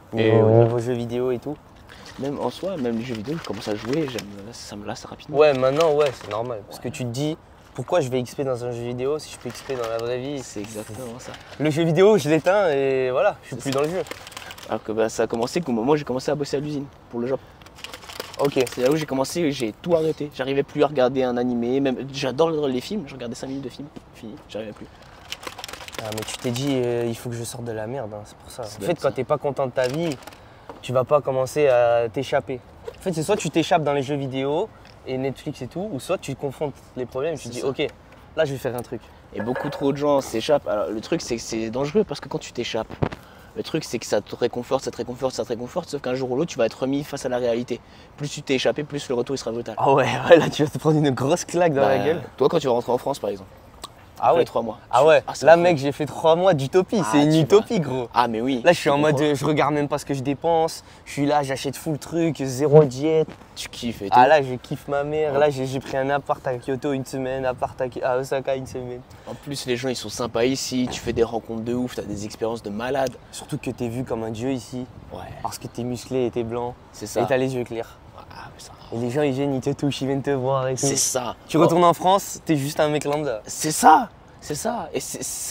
Niveau jeux vidéo et tout. Même en soi, même les jeux vidéo, je commence à jouer, ça me lasse rapidement. Ouais, maintenant, ouais, c'est normal. Parce que tu te dis, pourquoi je vais XP dans un jeu vidéo si je peux XP dans la vraie vie? C'est exactement ça. Le jeu vidéo, je l'éteins et voilà, je suis plus dans le jeu. Alors que ça a commencé qu'au moment où j'ai commencé à bosser à l'usine pour le job. Ok. C'est là où j'ai commencé, j'ai tout arrêté. J'arrivais plus à regarder un animé, même j'adore les films, je regardais 5 minutes de film, fini, j'arrivais plus. Ah, mais tu t'es dit, il faut que je sorte de la merde, hein, c'est pour ça. En fait, ça. quand t'es pas content de ta vie, tu vas pas commencer à t'échapper. En fait, c'est soit tu t'échappes dans les jeux vidéo et Netflix et tout, ou soit tu confrontes les problèmes et tu te dis, ok, là je vais faire un truc. Et beaucoup trop de gens s'échappent. Alors le truc c'est que c'est dangereux parce que quand tu t'échappes, le truc c'est que ça te réconforte, ça te réconforte, ça te réconforte, sauf qu'un jour ou l'autre tu vas être remis face à la réalité. Plus tu t'es échappé, plus le retour il sera brutal. Ah ouais, là tu vas te prendre une grosse claque dans la gueule. Toi quand tu vas rentrer en France par exemple, ah ouais, 3 mois. Ah ouais, Ah, là mec j'ai fait 3 mois d'utopie, c'est une utopie gros. Ah mais oui. Là je suis en mode, je regarde même pas ce que je dépense, je suis là, j'achète full truc, zéro diète. Tu kiffes et tout. Ah là je kiffe ma mère, là j'ai pris un appart à Kyoto une semaine, appart à Osaka une semaine. En plus les gens ils sont sympas ici, tu fais des rencontres de ouf, t'as des expériences de malade. Surtout que t'es vu comme un dieu ici, Ouais. parce que t'es musclé et t'es blanc, C'est ça. et t'as les yeux clairs. Ah, mais ça. Et les gens ils viennent, ils te touchent, ils viennent te voir et tout. C'est ça. Tu retournes en France, t'es juste un mec lambda. C'est ça. C'est ça. Et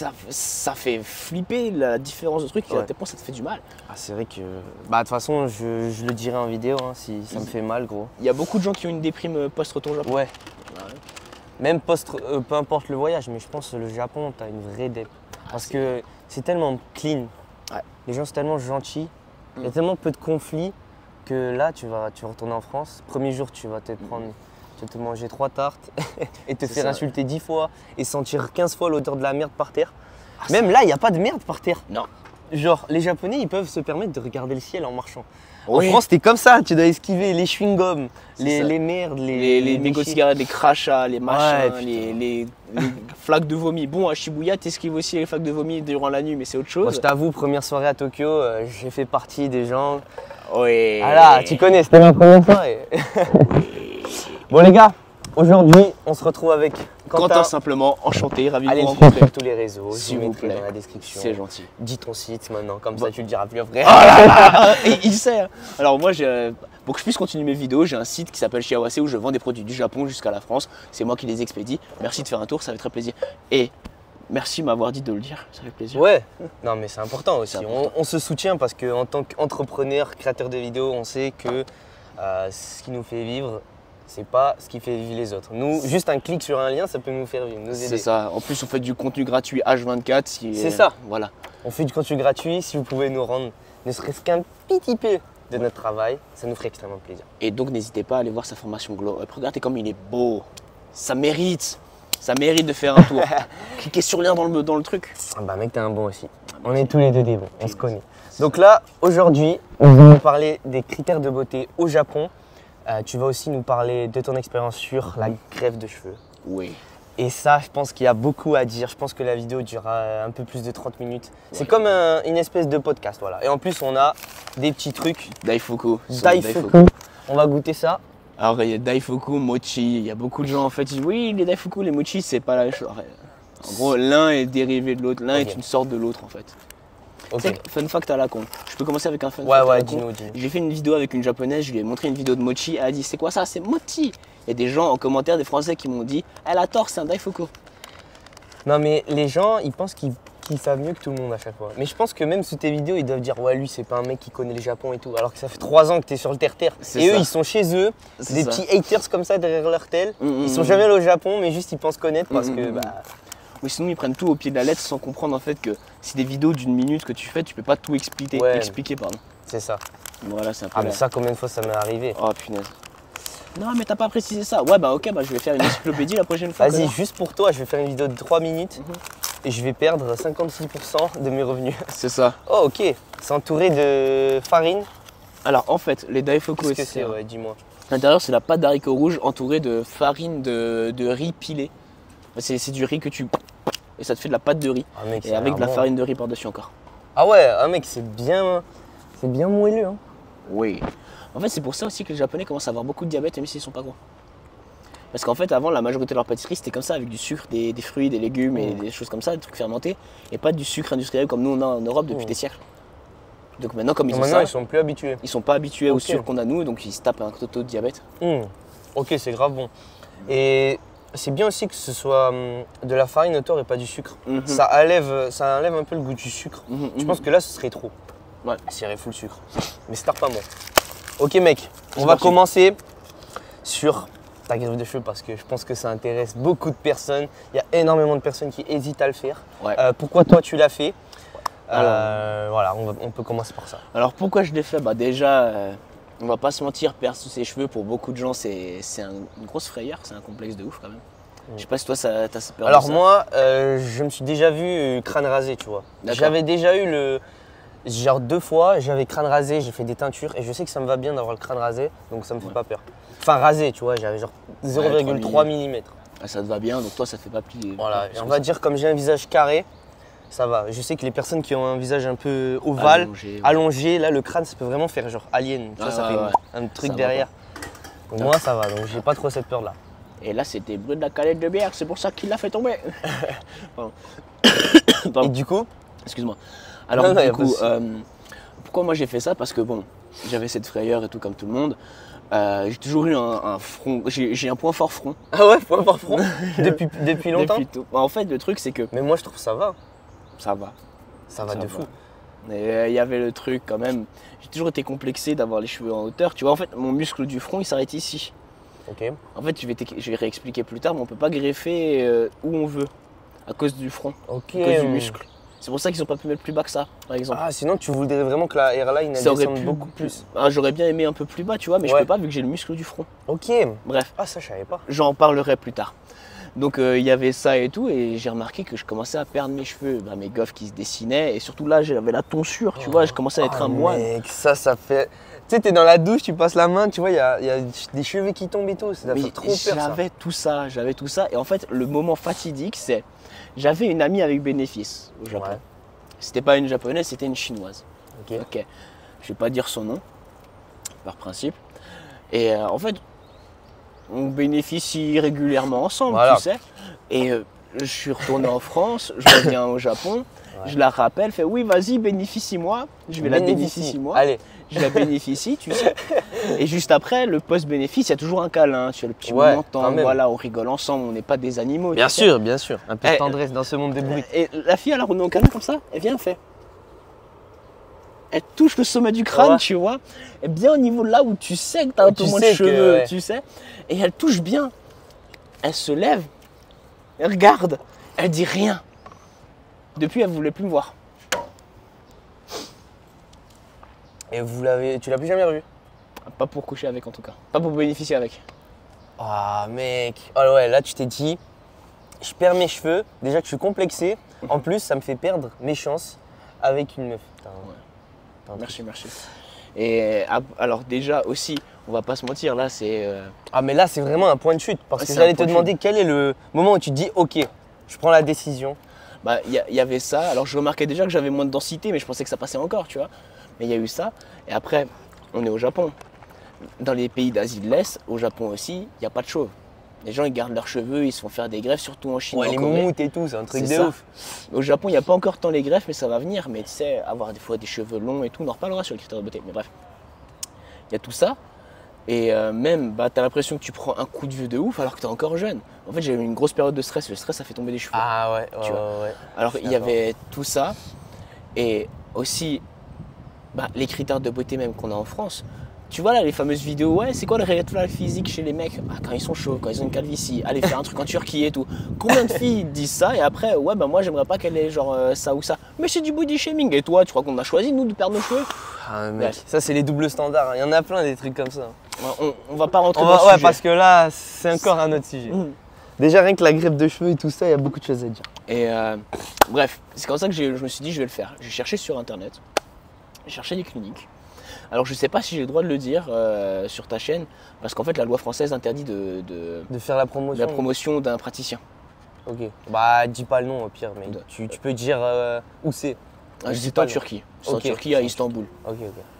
ça fait flipper la différence de trucs, à tel point ça te fait du mal. Ah, c'est vrai que. Bah, de toute façon, je le dirai en vidéo hein, si ça me fait mal, gros. Il y a beaucoup de gens qui ont une déprime post-retour au Japon. Ouais. Même peu importe le voyage, mais je pense que le Japon, t'as une vraie dep. Parce que c'est tellement clean. Ouais. Les gens sont tellement gentils. Il y a tellement peu de conflits que là, tu vas retourner en France. Premier jour, tu vas te prendre. Tu vas te manger 3 tartes et te faire insulter 10 fois et sentir 15 fois l'odeur de la merde par terre. Même là, il n'y a pas de merde par terre. Non. Genre, les Japonais, ils peuvent se permettre de regarder le ciel en marchant. Oui. En France, t'es comme ça, tu dois esquiver les chewing-gums, les merdes, les mégots de cigarettes, les crachats, les machins, Ouais, les flaques de vomi. Bon, à Shibuya, t'esquives aussi les flaques de vomi durant la nuit, mais c'est autre chose. Moi, je t'avoue, première soirée à Tokyo, j'ai fait partie des gens. Oui. Ah là, tu connais, c'était ma première soirée. Bon, les gars, aujourd'hui, on se retrouve avec Quentin simplement, enchanté, ravi de Allez vous le suivre rencontrer. sur tous les réseaux, je S'il vous vous mettrai plaît. dans la description. C'est gentil. Dis ton site maintenant, comme ça tu le diras plus après. Et il sait. Hein. Alors moi, pour que je puisse continuer mes vidéos, j'ai un site qui s'appelle Shiawase où je vends des produits du Japon jusqu'à la France. C'est moi qui les expédie. Merci de faire un tour, ça fait très plaisir. Et merci de m'avoir dit de le dire, ça fait plaisir. Ouais, non mais c'est important aussi. C'est important. On se soutient parce qu'en tant qu'entrepreneur, créateur de vidéos, on sait que ce qui nous fait vivre, c'est pas ce qui fait vivre les autres. Nous, juste un clic sur un lien, ça peut nous faire vivre, nous aider. C'est ça. En plus, on fait du contenu gratuit H24. C'est ça. Voilà. On fait du contenu gratuit. Si vous pouvez nous rendre ne serait-ce qu'un petit peu de notre travail, ça nous ferait extrêmement plaisir. Et donc, n'hésitez pas à aller voir sa formation Glow Up. Regardez comme il est beau. Ça mérite. Ça mérite de faire un tour. Cliquez sur le lien dans le truc. Ah bah mec, t'es un bon aussi. On est tous les deux des bons, on se connaît. Donc là, aujourd'hui, on va nous parler des critères de beauté au Japon. Tu vas aussi nous parler de ton expérience sur la greffe de cheveux. Oui. Et ça, je pense qu'il y a beaucoup à dire. Je pense que la vidéo durera un peu plus de 30 minutes. C'est comme une espèce de podcast, voilà. Et en plus, on a des petits trucs. Daifuku. Daifuku. On va goûter ça. Alors, il y a Daifuku, Mochi. Il y a beaucoup de gens, en fait, qui disent oui, les Daifuku, les Mochi, c'est pas la même chose. En gros, l'un est dérivé de l'autre. L'un est une sorte de l'autre, en fait. Ok. Fun fact à la con. Je peux commencer avec un fun fact Ouais, à la con. dis-nous. J'ai fait une vidéo avec une japonaise, je lui ai montré une vidéo de mochi, elle a dit c'est quoi ça? C'est mochi. Il y a des gens en commentaire, des français qui m'ont dit elle a tort, c'est un daifuku. Non mais les gens, ils pensent qu'ils savent mieux que tout le monde à chaque fois. Mais je pense que même sous tes vidéos, ils doivent dire ouais lui c'est pas un mec qui connaît le Japon et tout. Alors que ça fait 3 ans que t'es sur le terre-terre. Et eux ils sont chez eux, des petits haters comme ça derrière leur tel. Ils sont jamais allés au Japon mais juste ils pensent connaître parce que bah... Oui, sinon ils prennent tout au pied de la lettre sans comprendre en fait que c'est des vidéos d'une minute que tu fais, tu peux pas tout expliquer. C'est ça. Voilà, c'est un peu. Ah mais ça combien de fois ça m'est arrivé? Oh punaise. Non mais t'as pas précisé ça. Ouais bah ok, bah je vais faire une encyclopédie la prochaine fois. Vas-y, juste pour toi, je vais faire une vidéo de 3 minutes et je vais perdre 56% de mes revenus. C'est ça. Oh ok, c'est entouré de farine. Alors en fait, les daifuku, Qu'est-ce que c'est? Ouais, dis-moi. L'intérieur c'est la pâte d'haricots rouges entourée de farine de riz pilé. C'est du riz que tu... Et ça te fait de la pâte de riz. Ah, mec, et avec de la farine de riz par-dessus encore. Ah ouais, mec, c'est bien moelleux. Hein. Oui. En fait, c'est pour ça aussi que les Japonais commencent à avoir beaucoup de diabète, même s'ils sont pas gros. Parce qu'en fait, avant, la majorité de leur pâtisserie, c'était comme ça, avec du sucre, des fruits, des légumes et des choses comme ça, des trucs fermentés. Et pas du sucre industriel comme nous, on a en Europe depuis des siècles. Donc maintenant, comme ils ont Maintenant, ça, ils sont plus habitués. ils sont pas habitués au Ok. sucre qu'on a nous, donc ils se tapent un taux de diabète. Ok, c'est grave bon. Et c'est bien aussi que ce soit de la farine au thor et pas du sucre. Ça enlève un peu le goût du sucre. Je pense que là, ce serait trop. Ouais. S'il y avait full sucre. Mais c'est pas bon. Ok mec, on va parti. commencer sur ta greffe de cheveux parce que je pense que ça intéresse beaucoup de personnes. Il y a énormément de personnes qui hésitent à le faire. Ouais. Pourquoi toi tu l'as fait? Alors, voilà, on peut commencer par ça. Alors pourquoi je l'ai fait? Bah déjà, on va pas se mentir, perdre tous ses cheveux pour beaucoup de gens c'est une grosse frayeur, c'est un complexe de ouf quand même. Je sais pas si toi t'as peur de Alors ça. moi, je me suis déjà vu crâne rasé, tu vois. D'accord. J'avais déjà eu genre 2 fois, j'avais crâne rasé, j'ai fait des teintures et je sais que ça me va bien d'avoir le crâne rasé, donc ça me fait pas peur. Enfin rasé, tu vois, j'avais genre 0,3 mm. Ah, ça te va bien, donc toi ça te fait pas plier. Voilà, et on va dire comme j'ai un visage carré, ça va. Je sais que les personnes qui ont un visage un peu ovale, allongé, là le crâne ça peut vraiment faire genre alien, tu vois, ça fait un truc Ça derrière. Donc moi ça va, donc j'ai pas trop cette peur là. Et là c'était bruit de la calette de bière, c'est pour ça qu'il l'a fait tomber. Pardon. Et du coup, excuse-moi. Alors Non, du coup, pourquoi moi j'ai fait ça? Parce que bon, j'avais cette frayeur et tout comme tout le monde. J'ai toujours eu un front, j'ai un point fort front. ah ouais, point par front depuis longtemps. Depuis tout. En fait, le truc c'est que Mais moi je trouve ça va. ça va. Ça va de fou. Et il y avait le truc quand même. J'ai toujours été complexé d'avoir les cheveux en hauteur. Tu vois, en fait, mon muscle du front il s'arrête ici. Ok. En fait, je vais réexpliquer plus tard, mais on peut pas greffer où on veut à cause du front, Ok. à cause du muscle. C'est pour ça qu'ils ont pas pu mettre plus bas que ça, par exemple. Ah, sinon tu voudrais vraiment que la hairline elle Ça aurait descende pu beaucoup plus. Ah, j'aurais bien aimé un peu plus bas, tu vois, mais je Ouais. peux pas vu que j'ai le muscle du front. Ok. Bref, Ah, ça je savais pas. j'en parlerai plus tard. Donc il y avait ça et tout, et j'ai remarqué que je commençais à perdre mes cheveux, mes goffes qui se dessinaient, et surtout là j'avais la tonsure, tu vois, je commençais à être un moine. Mec, ça fait. Tu sais, t'es dans la douche, tu passes la main, tu vois, il y a des cheveux qui tombent et tout. Ça Mais fait trop peur ça. j'avais tout ça, et en fait le moment fatidique c'est, j'avais une amie avec bénéfice au Japon. Ouais. C'était pas une japonaise, c'était une chinoise. Ok. Ok, je vais pas dire son nom, par principe. Et en fait, on bénéficie régulièrement ensemble, Voilà. tu sais. Et je suis retourné en France, je reviens au Japon, je la rappelle, fait oui, vas-y, bénéficie-moi. Je vais la bénéficier moi. Allez. Je la bénéficie, tu sais. Et juste après, le post-bénéfice, il y a toujours un câlin, tu as le petit Ouais, moment quand même. voilà, on rigole ensemble, on n'est pas des animaux. Bien tu sais. sûr, bien sûr. Un peu de Eh, tendresse dans ce monde de bruit. Et la fille, alors on est au câlin comme ça, elle vient, elle fait. Elle touche le sommet du crâne, Ouais. tu vois. Et bien au niveau là où tu sais que t'as un peu Tu moins de sais que, cheveux, ouais. tu sais. Et elle touche bien. Elle se lève, elle regarde, elle dit rien. Depuis, elle voulait plus me voir. Et tu l'as plus jamais revu? Pas pour coucher avec en tout cas. Pas pour bénéficier avec. Ah mec. Ah ouais, là tu t'es dit, je perds mes cheveux. Déjà que je suis complexé. En plus, ça me fait perdre mes chances avec une meuf. Putain, t'as un truc. Merci. Et alors déjà aussi, on va pas se mentir, là c'est... Ah mais là c'est vraiment un point de chute parce que C'est j'allais un te point de demander quel est le moment où tu te dis ok, je prends la décision. Bah, il y avait ça. Alors, je remarquais déjà que j'avais moins de densité, mais je pensais que ça passait encore, tu vois. Mais il y a eu ça. Et après, on est au Japon. Dans les pays d'Asie de l'Est, au Japon aussi, il n'y a pas de chauve. Les gens, ils gardent leurs cheveux, ils se font faire des greffes, surtout en Chine. Ouais, en les Corée. moumoutes et tout, c'est un truc C'est de ça. ouf. Au Japon, il n'y a pas encore tant les greffes, mais ça va venir. Mais tu sais, avoir des fois des cheveux longs et tout, on en reparlera sur les critères de beauté. Mais bref, il y a tout ça. Et même, bah, tu as l'impression que tu prends un coup de vieux de ouf alors que tu es encore jeune. En fait, j'ai eu une grosse période de stress. Le stress, ça fait tomber des cheveux. Ah ouais, Tu vois. ouais. Alors il y avait tout ça et aussi les critères de beauté même qu'on a en France. Tu vois là les fameuses vidéos, ouais c'est quoi le résultat physique chez les mecs? Ah, quand ils sont chauds, quand ils ont une calvitie, allez faire un truc en Turquie et tout. Combien de filles disent ça et après ouais bah moi j'aimerais pas qu'elle ait genre ça ou ça. Mais c'est du body shaming et toi tu crois qu'on a choisi nous de perdre nos cheveux? Ah mec, Ouais. ça c'est les doubles standards, il y en a plein des trucs comme ça. On va pas rentrer dans Ouais, le sujet. parce que là c'est encore un autre sujet. Mhm. Déjà rien que la greffe de cheveux et tout ça, il y a beaucoup de choses à dire. Et bref, c'est comme ça que je me suis dit je vais le faire. J'ai cherché sur internet, j'ai cherché des cliniques. Alors je sais pas si j'ai le droit de le dire sur ta chaîne, parce qu'en fait la loi française interdit de De faire la promotion. la promotion d'un praticien. Ok. Bah dis pas le nom au pire, mais De- tu peux dire où c'est. Ah, dis C'était pas en le- Turquie. C'est en Ok. Turquie à Istanbul. Ok.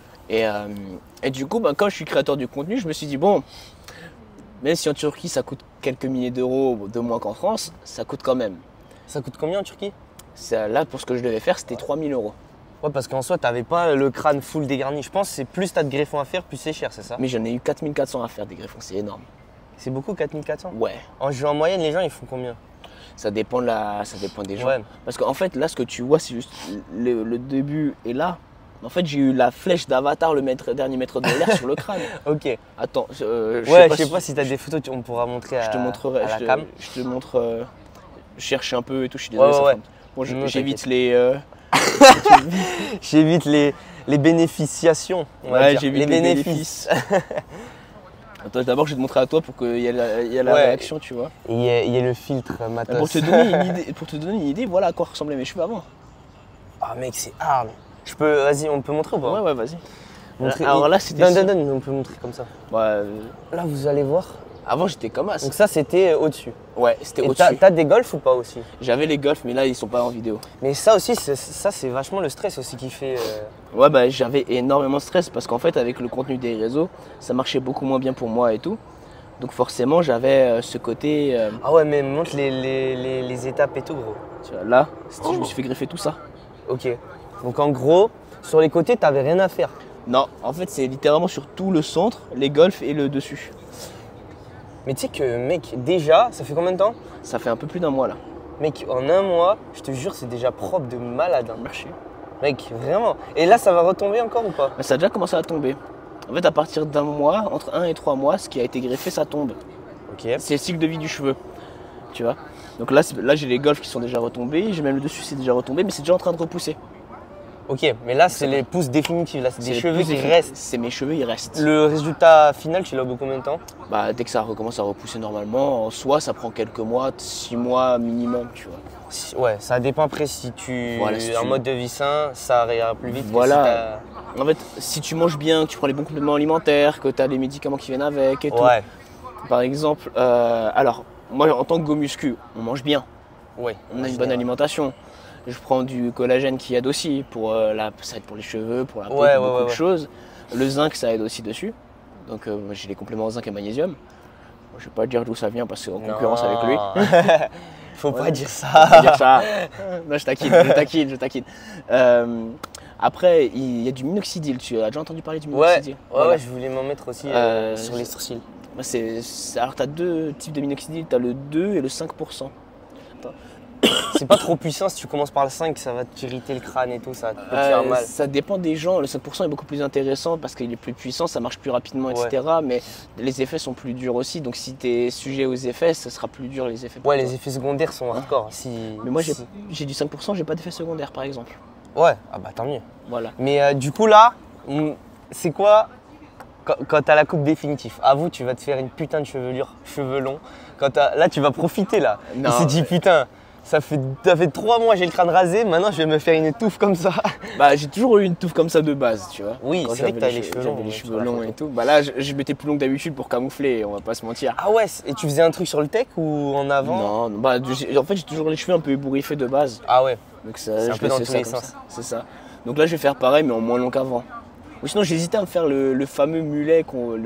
Et du coup, quand je suis créateur du contenu, je me suis dit bon, même si en Turquie ça coûte quelques milliers d'euros de moins qu'en France, ça coûte quand même. Ça coûte combien en Turquie? Là pour ce que je devais faire, c'était 3000 euros. Ouais, parce qu'en soi, t'avais pas le crâne full dégarni. Je pense que c'est plus t'as de greffons à faire, plus c'est cher, c'est ça? Mais j'en ai eu 4400 à faire des greffons, c'est énorme. C'est beaucoup 4400? Ouais. En moyenne, les gens, ils font combien? Ça dépend, ça dépend des gens. Ouais. Parce qu'en fait, là, ce que tu vois, c'est juste le début est là. En fait, j'ai eu la flèche d'Avatar, dernier maître de l'air sur le crâne. Ok. Attends, je sais pas si t'as des photos, on pourra montrer à, je te montrerai, à la cam. Je te montre. Je cherche un peu et tout, je suis désolé. Ouais. Bon, Non, j'évite les. J'évite les bénéficiations. Ouais, j'évite les les bénéfices. Attends, d'abord, je vais te montrer à toi pour qu'il y ait la réaction, tu vois. Il y a le filtre matos. Pour te donner une idée, voilà à quoi ressemblaient mes cheveux avant. Ah mec, c'est hard. Vas-y, on peut montrer ou pas? Ouais, vas-y. Alors là, c'était. Donne, on peut montrer comme ça. Ouais, là, vous allez voir. avant, j'étais comme as. Donc ça, c'était au-dessus. Ouais, c'était Et au-dessus. t'as des golfs ou pas aussi? J'avais les golfs, mais là, ils sont pas en vidéo. Mais ça aussi, c'est vachement le stress aussi qui fait. Ouais, bah j'avais énormément de stress parce qu'en fait, avec le contenu des réseaux, ça marchait beaucoup moins bien pour moi et tout. Donc forcément, j'avais ce côté. Ah ouais, mais montre les étapes et tout, gros. Tu vois, là, je me suis fait greffer tout ça. Ok. Donc en gros, sur les côtés, t'avais rien à faire. Non, en fait, c'est littéralement sur tout le centre, les golfs et le dessus. Mais tu sais que, mec, déjà, ça fait combien de temps? Ça fait un peu plus d'un mois là. Mec, en un mois, je te jure, c'est déjà propre de malade. Hein. Merci. Mec, vraiment. Et là, ça va retomber encore ou pas? Mais ça a déjà commencé à tomber. En fait, à partir d'un mois, entre 1 et 3 mois, ce qui a été greffé, ça tombe. Ok. C'est le cycle de vie du cheveu. Tu vois. Donc là j'ai les golfs qui sont déjà retombés, j'ai même le dessus, c'est déjà retombé, mais c'est déjà en train de repousser. Ok, mais là, c'est les pousses définitives. Là, c'est des cheveux qui restent. C'est mes cheveux, ils restent. Le résultat final, tu l'as au bout de combien de temps? Bah, dès que ça recommence à repousser normalement, en soi, ça prend quelques mois, 6 mois minimum, tu vois. Ouais, ça dépend après si tu es en mode de vie sain, ça ira plus vite. Voilà. En fait, si tu manges bien, que tu prends les bons compléments alimentaires, que tu as les médicaments qui viennent avec et tout. Ouais. Par exemple, alors, moi en tant que go muscu, on mange bien. Ouais. On a une bonne alimentation. Je prends du collagène qui aide aussi pour ça aide pour les cheveux, pour la peau, pour beaucoup de choses. Le zinc, ça aide aussi dessus. Donc j'ai les compléments zinc et magnésium. Je vais pas dire d'où ça vient parce que c'est en concurrence avec lui. Faut pas dire ça. Faut pas dire ça. Non, je taquine. Après, il y a du minoxidil. Tu as déjà entendu parler du minoxidil? Ouais, je voulais m'en mettre aussi sur les sourcils. Alors, tu as deux types de minoxidil. Tu as le 2 et le 5%. C'est pas trop puissant, si tu commences par le 5, ça va t'irriter le crâne et tout, ça peut te faire mal. Ça dépend des gens, le 5% est beaucoup plus intéressant parce qu'il est plus puissant, ça marche plus rapidement, etc. Mais les effets sont plus durs aussi, donc si tu es sujet aux effets, ça sera plus dur les effets. Ouais, les effets secondaires sont hardcore. Mais moi j'ai du 5%, j'ai pas d'effet secondaire par exemple. Ouais, ah bah tant mieux. Voilà. Mais du coup là, c'est quoi quand t'as la coupe définitive? Avoue, tu vas te faire une putain de chevelure, cheveux longs. Là, tu vas profiter là. Non, il s'est dit putain. Ça fait 3 mois j'ai le crâne rasé, maintenant je vais me faire une touffe comme ça. Bah j'ai toujours eu une touffe comme ça de base, tu vois. Oui, c'est vrai que t'as les cheveux longs. Les cheveux longs et tout. Bah là je mettais plus long que d'habitude pour camoufler, on va pas se mentir. Ah ouais, et tu faisais un truc sur le tech ou en avant? Non, bah en fait j'ai toujours les cheveux un peu ébouriffés de base. Ah ouais. Donc ça, c'est un peu dans tous les sens. C'est ça. Donc là je vais faire pareil mais en moins long qu'avant. Ou sinon j'hésitais à me faire le fameux mulet,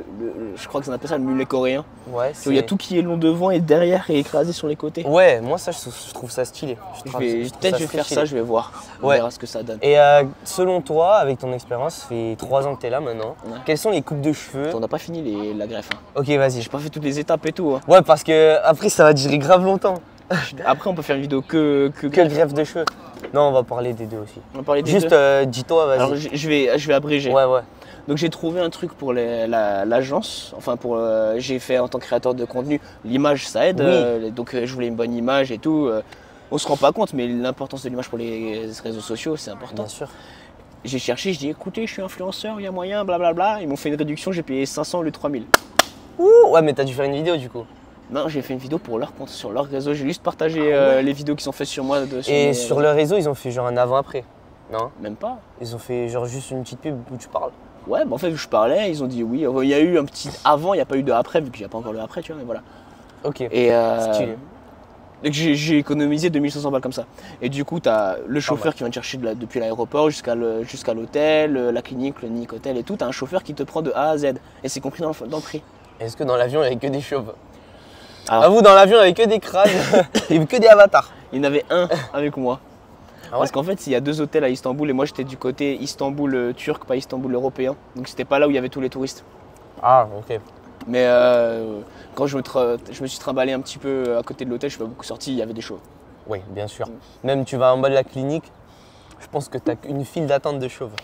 je crois que ça appelle ça le mulet coréen. Ouais, il y a tout qui est long devant et derrière et écrasé sur les côtés. Ouais, moi ça je trouve ça stylé. Peut-être je vais faire ça, je vais voir. On verra ce que ça donne. Et selon toi, avec ton expérience, ça fait 3 ans que tu es là maintenant, quelles sont les coupes de cheveux? On n'a pas fini la greffe. Hein. Ok, vas-y. J'ai pas fait toutes les étapes et tout. Hein. Ouais, parce que après ça va durer grave longtemps. Après on peut faire une vidéo que greffe de cheveux. Non, on va parler des deux aussi. On va parler des Juste deux. dis-toi, vas-y. Alors je vais abréger. Ouais. Donc j'ai trouvé un truc pour l'agence, enfin j'ai fait en tant que créateur de contenu, l'image ça aide, donc je voulais une bonne image et tout. On se rend pas compte mais l'importance de l'image pour les réseaux sociaux c'est important. Bien sûr. J'ai cherché, je dis écoutez je suis influenceur, il y a moyen, blablabla, ils m'ont fait une réduction, j'ai payé 500 au lieu de 3000. Ouh, ouais mais t'as dû faire une vidéo du coup. Non, j'ai fait une vidéo pour leur compte, sur leur réseau, j'ai juste partagé les vidéos qui sont faites sur moi. Et sur leur réseau ils ont fait genre un avant-après? Non? Même pas. Ils ont fait genre juste une petite pub où tu parles? Ouais, bah en fait, je parlais, ils ont dit oui. Il y a eu un petit avant, il n'y a pas eu de après, vu qu'il n'y a pas encore le après, tu vois, mais voilà. Ok. Et stylé. Donc j'ai économisé 2500 balles comme ça. Et du coup, tu as le chauffeur qui vient te chercher depuis l'aéroport jusqu'à l'hôtel, la clinique, le Nick Hotel et tout. Tu as un chauffeur qui te prend de A à Z. Et c'est compris dans le prix. Est-ce que dans l'avion, il n'y avait que des chauves? À vous, dans l'avion, il n'y avait que des crânes et que des avatars. Il y en avait un avec moi. Ah ouais? Parce qu'en fait, il y a 2 hôtels à Istanbul et moi j'étais du côté Istanbul turc, pas Istanbul européen. Donc c'était pas là où il y avait tous les touristes. Ah, ok. Mais quand je me suis trimballé un petit peu à côté de l'hôtel, je suis pas beaucoup sorti, il y avait des chauves. Oui, bien sûr. Même tu vas en bas de la clinique, je pense que tu as une file d'attente de chauves.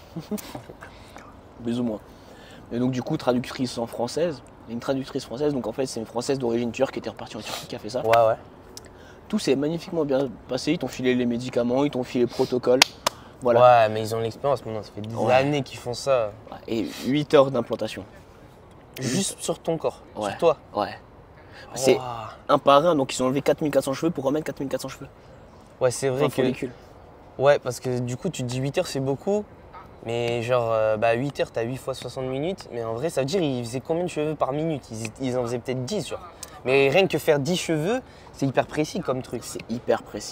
Plus ou moins. Et donc du coup, traductrice en française. Une traductrice française, donc en fait c'est une française d'origine turque qui était repartie en Turquie qui a fait ça. Ouais, ouais. Tout s'est magnifiquement bien passé, ils t'ont filé les médicaments, ils t'ont filé le protocole. Voilà. Ouais, mais ils ont l'expérience maintenant, ça fait des années qu'ils font ça. Et 8 heures d'implantation. Juste sur ton corps, Ouais. sur toi. Ouais. C'est Wow. un par un, donc ils ont enlevé 4400 cheveux pour remettre 4400 cheveux. Ouais, c'est vrai Enfin, que. follicule. Ouais, parce que du coup, tu te dis 8 heures, c'est beaucoup. Mais genre, 8 heures, t'as 8 fois 60 minutes. Mais en vrai, ça veut dire ils faisaient combien de cheveux par minute? Ils en faisaient peut-être 10, genre. Mais rien que faire 10 cheveux, c'est hyper précis comme truc. C'est hyper précis.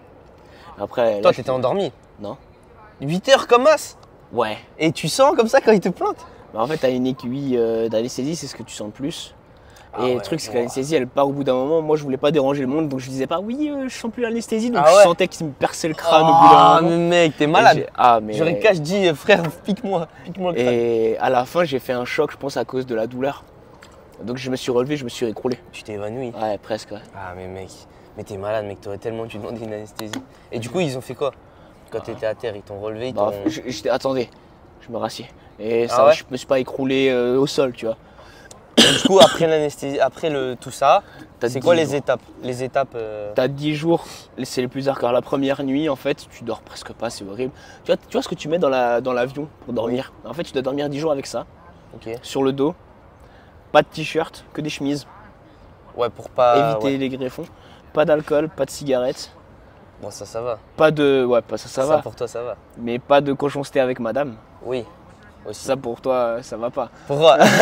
Après, Toi, là, t'étais endormi. Non. 8 heures comme as. Ouais. Et tu sens comme ça quand ils te plantent. Bah, en fait, t'as une aiguille d'anesthésie, c'est ce que tu sens le plus. Ah Et ouais, le truc, c'est que wow. l'anesthésie, elle part au bout d'un moment. Moi, je voulais pas déranger le monde, donc je disais pas oui, je sens plus l'anesthésie. Donc Ah je ouais. sentais qu'il me perçait le crâne au bout d'un Ah, moment. mais mec, t'es Et malade. Ah, mais. J'aurais qu'à, je dis, frère, pique-moi le crâne. Et à la fin, j'ai fait un choc, je pense, à cause de la douleur. Donc je me suis relevé, je me suis écroulé. Tu t'es évanoui. Ouais, presque, ouais. Ah, mais mec, mais t'es malade, mec, t'aurais tellement dû demander une anesthésie. Et du coup, ils ont fait quoi? Quand t'étais à terre, ils t'ont relevé, ils Bah, t'ont. attendez, je me rassieds. Et Ah ça, ouais je me suis pas écroulé au sol, tu vois. Et du coup, après l'anesthésie, après tout ça, T'as c'est quoi 10 les jours. étapes? Les étapes. T'as 10 jours, c'est les plus hardcore. La première nuit, en fait, tu dors presque pas, c'est horrible. Tu vois ce que tu mets dans l'avion pour dormir? En fait, tu dois dormir 10 jours avec ça, Ok. sur le dos. Pas de t-shirt, que des chemises. Ouais, pour pas. Éviter Ouais. les greffons. Pas d'alcool, pas de cigarettes. Bon, ça va. Pas de. Ouais, pas ça, ça va. Pour toi, ça va. Mais pas de cochon sté avec madame. Oui. Aussi. Ça, pour toi, ça va pas. Pour.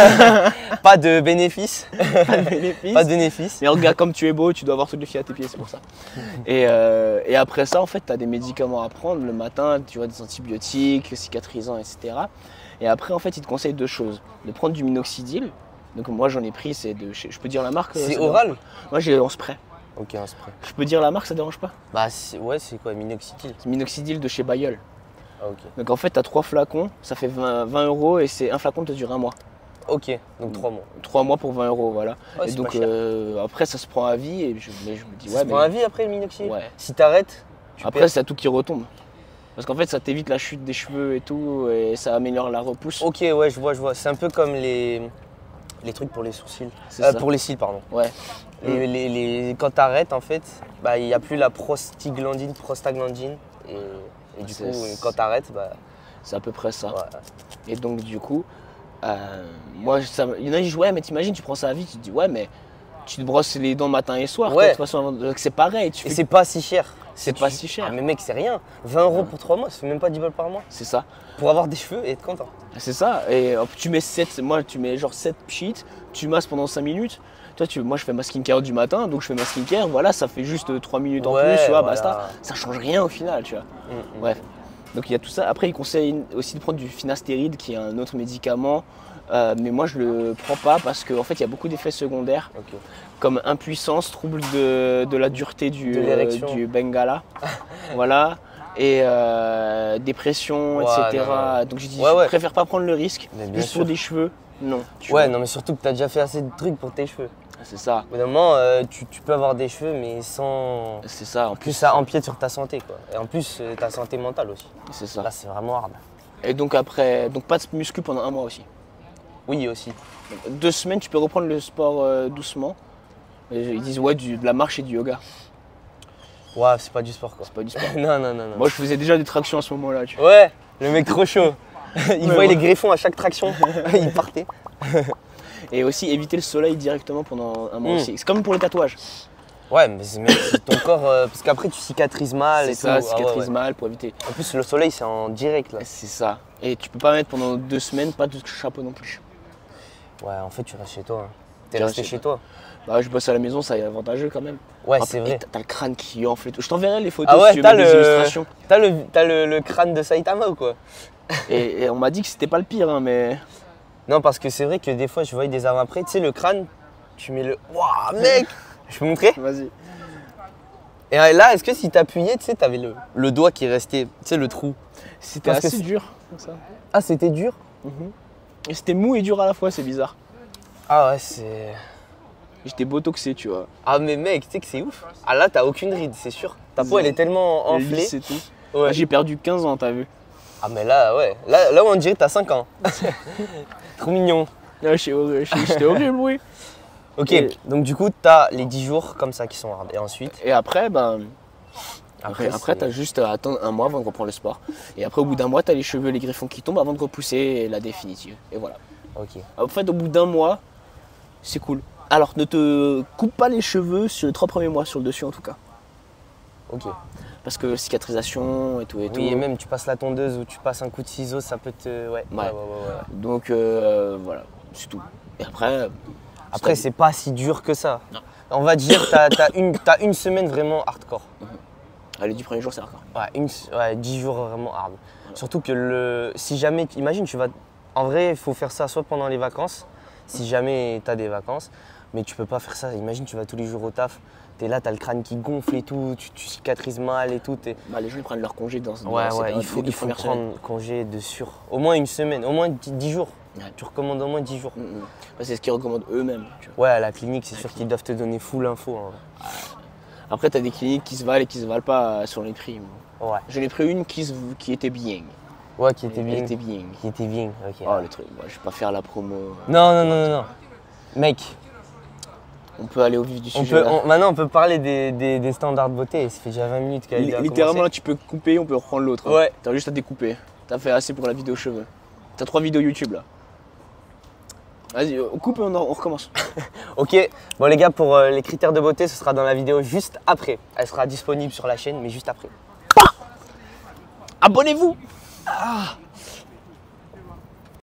Pas de bénéfice. Pas de bénéfice. Pas de bénéfice. Mais regarde, comme tu es beau, tu dois avoir toutes les filles à tes pieds, c'est pour ça. Et après ça, en fait, tu as des médicaments à prendre le matin, tu vois, des antibiotiques, cicatrisants, etc. Et après, en fait, ils te conseillent 2 choses. De prendre du minoxidil. Donc moi, j'en ai pris, je peux dire la marque? C'est ça oral? dérange pas. Moi, j'ai en spray. Ok, un spray. Je peux dire la marque, ça dérange pas? Bah, ouais, c'est quoi? Minoxidil. C'est minoxidil de chez Bayeul. Ah, ok. Donc en fait, tu as 3 flacons, ça fait 20 € et c'est un flacon te dure 1 mois. Ok, donc 3 mois. 3 mois pour 20 €, voilà. Ouais, Et c'est donc pas cher. après, ça se prend à vie et je me dis, Ça ouais, se prend à vie après le minoxidil? Ouais. Si t'arrêtes, tu Après, perds. c'est à tout qui retombe. Parce qu'en fait, ça t'évite la chute des cheveux et tout, et ça améliore la repousse. Ok, ouais, je vois. C'est un peu comme les trucs pour les sourcils. C'est ça. Pour les cils, pardon. Ouais. Quand t'arrêtes, en fait, bah, il n'y a plus la prostaglandine. Et du C'est- coup, quand t'arrêtes, bah, C'est à peu près ça. ouais. Et donc, du coup, moi, il y en a qui disent, ouais, mais t'imagines, tu prends ça à vie, tu te dis, ouais, mais tu te brosses les dents matin et soir. Ouais. Toi, de toute façon, donc c'est pareil. Et c'est pas si cher. C'est pas si cher. Ah, mais mec, c'est rien. 20 € pour 3 mois, ça fait même pas 10 balles par mois. C'est ça. Pour avoir des cheveux et être content. C'est ça. Et tu mets 7, moi, tu mets genre 7 sheets, tu masses pendant 5 minutes. Moi, je fais ma skincare du matin, donc je fais ma skincare. Voilà, ça fait juste 3 minutes en Ouais, plus, tu vois, voilà. basta. Ça change rien au final, tu vois. Bref. Donc il y a tout ça. Après, il conseille aussi de prendre du finastéride, qui est un autre médicament. Mais moi, je le prends pas parce qu'en fait, il y a beaucoup d'effets secondaires, Ok. comme impuissance, trouble de la dureté De l'érection. du Bengala. Voilà. Et dépression, Ouais, etc. non, Donc je dis, Ouais, je ouais. préfère pas prendre le risque. Mais bien Juste sûr. pour des cheveux, non. tu Ouais, vois. non, mais surtout que t'as déjà fait assez de trucs pour tes cheveux. C'est ça. Au bout d'un moment, tu peux avoir des cheveux, mais sans. C'est ça, en Plus plus. ça empiète sur ta santé, quoi. Et en plus, ta santé mentale aussi. C'est ça. Là, c'est vraiment hard. Et donc après, donc pas de muscu pendant 1 mois aussi. Oui, aussi. Donc, 2 semaines, tu peux reprendre le sport doucement. Et ils disent ouais, de la marche et du yoga. Ouais, c'est pas du sport, quoi. C'est pas du sport. Non. Moi, je faisais déjà des tractions à ce moment-là. Tu vois. Ouais, le mec trop chaud. Il voyait ouais. les greffons à chaque traction. Il partait. Et aussi éviter le soleil directement pendant 1 mois Mm. aussi. C'est comme pour les tatouages. Ouais, mais c'est ton corps. Parce qu'après, tu cicatrises mal C'est et ça, tout. Ah ouais, cicatrise ouais. mal pour éviter. En plus, le soleil, c'est en direct, là. C'est ça. Et tu peux pas mettre pendant 2 semaines, pas de chapeau non plus. Ouais, en fait, tu restes chez toi. Hein. T'es Je resté reste chez chez toi. Bah, je bosse à la maison, ça est avantageux quand même. Ouais, Après, c'est vrai. T'as le crâne qui enfle et tout. Je t'enverrai les photos Ah ouais, si tu veux mettre des illustrations. T'as le crâne de Saitama ou quoi? Et on m'a dit que c'était pas le pire, hein, mais. Non, parce que c'est vrai que des fois, je voyais des avant-après. Tu sais, le crâne, tu mets le. Waouh, mec! Je peux montrer? Vas-y. Et là, est-ce que si t'appuyais, tu sais, t'avais le doigt qui restait, tu sais, le trou. C'était assez dur, comme ça. Ah, c'était dur? Et c'était mou et dur à la fois, c'est bizarre. Ah ouais, c'est... J'étais botoxé, tu vois. Ah mais mec, tu sais que c'est ouf. Ah là, t'as aucune ride, c'est sûr. Ta peau, elle est tellement enflée. C'est tout. Ouais. J'ai perdu 15 ans, t'as vu. Ah mais là, ouais. Là où on dirait que t'as 5 ans. Trop mignon. Là, j'étais horrible, oui. Ok, donc du coup, t'as les 10 jours comme ça qui sont hard. Et ensuite? Et après, ben... Après t'as juste à attendre un mois avant de reprendre le sport. Et après, au bout d'un mois, t'as les cheveux, les griffons qui tombent avant de repousser la définitive. Et voilà. Ok. En fait, au bout d'un mois, c'est cool. Alors, ne te coupe pas les cheveux sur les 3 premiers mois, sur le dessus en tout cas. Ok. Parce que cicatrisation et tout et tout. Oui, et même tu passes la tondeuse ou tu passes un coup de ciseau, ça peut te... Ouais. Donc, voilà, c'est tout. Et après... Après, c'est pas si dur que ça. Non. On va dire, t'as une semaine vraiment hardcore. Les 10 premiers jours, c'est hardcore. Ouais, 10 jours vraiment hard. Surtout que si jamais, imagine, tu vas... En vrai, il faut faire ça soit pendant les vacances, si jamais t'as des vacances, mais tu peux pas faire ça. Imagine, tu vas tous les jours au taf, t'es là, t'as le crâne qui gonfle et tout, tu cicatrises mal et tout. Les gens ils prennent leur congé dans Ouais, il faut prendre congé de sûr. Au moins une semaine, au moins 10 jours. Ouais. Tu recommandes au moins 10 jours. C'est ce qu'ils recommandent eux-mêmes. Ouais, à la clinique, c'est sûr qu'ils doivent te donner full info. Hein. Après, t'as des cliniques qui se valent et qui se valent pas sur les prix. Ouais. J'en ai pris une qui était bien. Ouais, qui était bien. Qui était bien, ok. Oh, le truc, moi, je vais pas faire la promo. Non. Mec. On peut aller au vif du sujet. Maintenant, on peut parler des standards de beauté. Ça fait déjà 20 minutes qu'elle a littéralement, là, tu peux couper, on peut reprendre l'autre. Ouais. T'as juste à découper. T'as fait assez pour la vidéo cheveux. T'as 3 vidéos YouTube, là. Vas-y, on coupe et on recommence. Ok, bon les gars, pour les critères de beauté, ce sera dans la vidéo juste après. Elle sera disponible sur la chaîne, mais juste après. Abonnez-vous.